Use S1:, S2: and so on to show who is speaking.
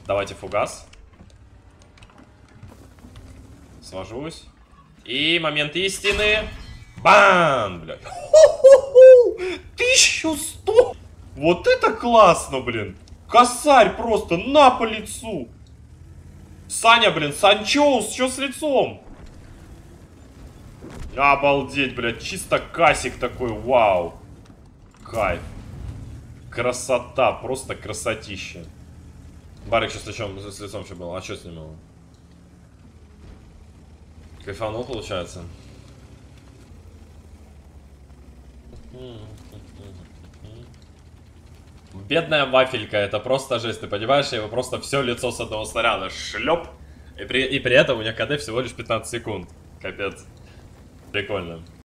S1: Давайте фугас. Свожусь. И момент истины. Бам, блядь. 1100. Вот это классно, блин. Косарь просто на по лицу. Саня, блин, Санчоус, что с лицом? Обалдеть, блядь, чисто касик такой, вау. Кайф. Красота, просто красотища. Барик сейчас с лицом что было? А что с ним было? Кайфанул, получается. Бедная вафелька, это просто жесть, ты понимаешь? Его просто все лицо с одного снаряда шлеп. И при этом у меня КД всего лишь 15 секунд. Капец. Прикольно.